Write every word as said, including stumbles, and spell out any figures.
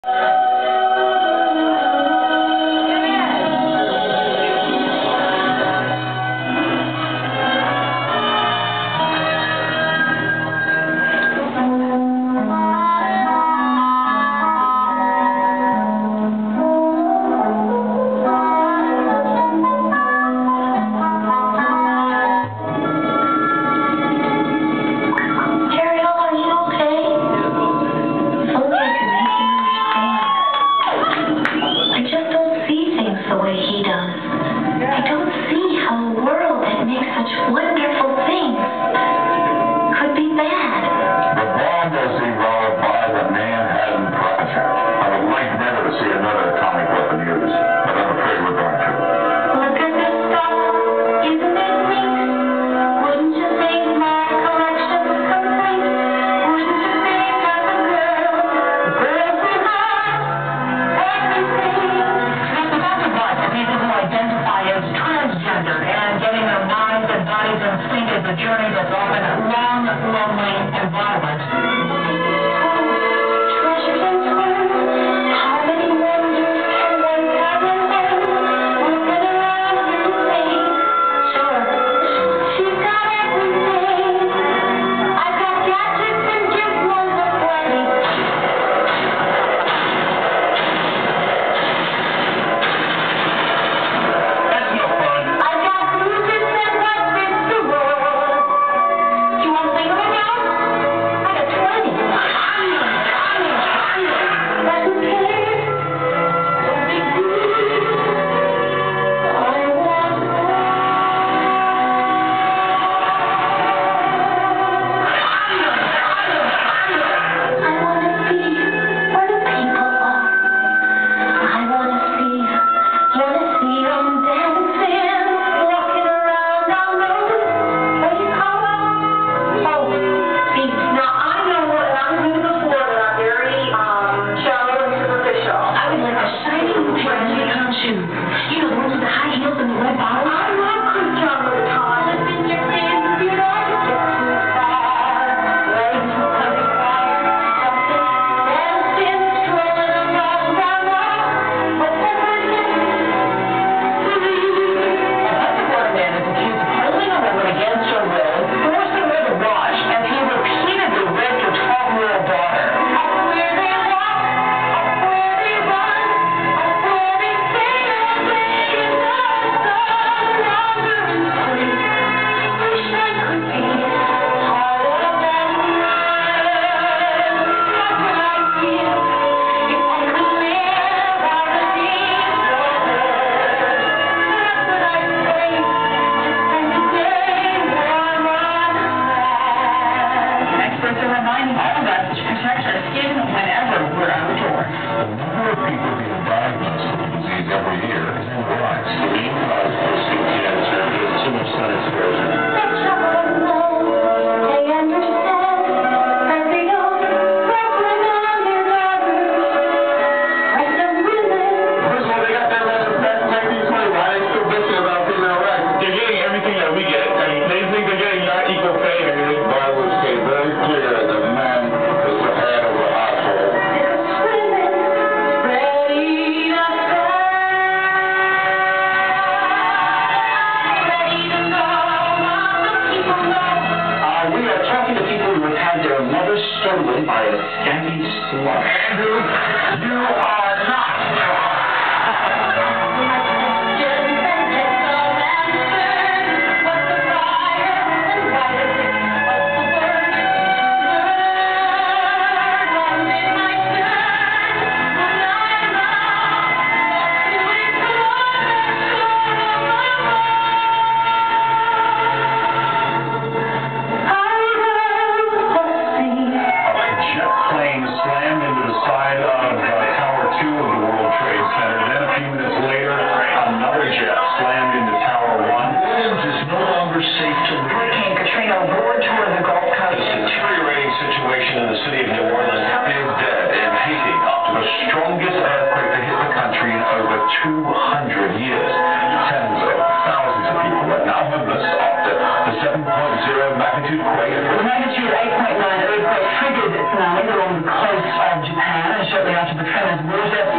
A journey that's often long, lonely, and violent. Treasures and swears, how many wonders can one gather there? Looking around and saying, sure, she's got everything. I've got gadgets and gizmos aplenty. That's no fun. I've got bruises and weapons to roll. Stolen by a scanty slut. Andrew, you are not. two hundred years. Tens of thousands of people are now homeless after the seven point zero magnitude quake. The magnitude eight point nine earthquake triggered tsunamis along the coast of Japan. shortly after the tremors, words that